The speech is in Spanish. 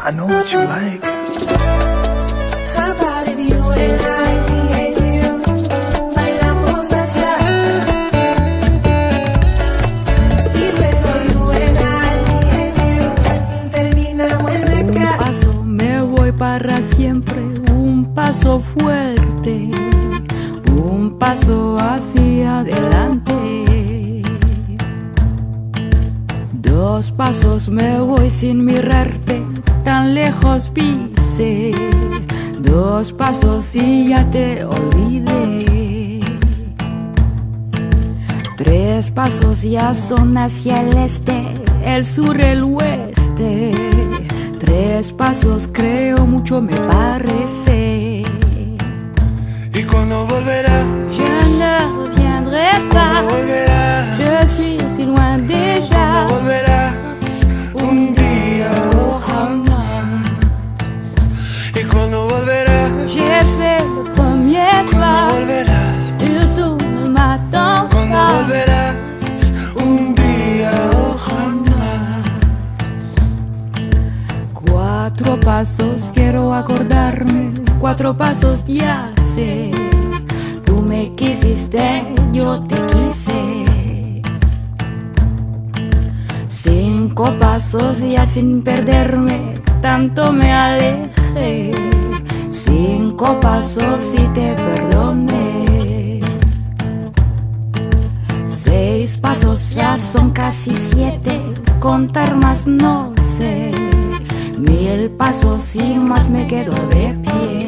I know what you like. How about if you and I, me and you, bailamos cha-cha? Y luego you and I, me and you, terminamos en la Un calle. paso me voy para siempre, un paso fuerte, un paso hacia adelante. Dos pasos me voy sin mirarte, tan lejos pisé. Dos pasos y ya te olvidé. Tres pasos ya son hacia el este, el sur, el oeste. Tres pasos creo mucho me parece. ¿Y cuándo volverás? Je ne reviendrai pas. ¿Cuándo volverás? Je suis si loin déjà. ¿Cuándo volverás? Un día o jamás. ¿Y cuándo volverás? J'ai fait le premier ¿Cuándo pas. volverás? Surtout ne m'attends ¿Cuándo pas. volverás? Un día o jamás. Cuatro pasos quiero acordarme, cuatro pasos ya sé. Tú me quisiste, yo te quise. Cinco pasos ya sin perderme, tanto me alejé. Cinco pasos y te perdoné. Seis pasos ya son casi siete, contar más no sé. 1000 pasos y más me quedo de pie.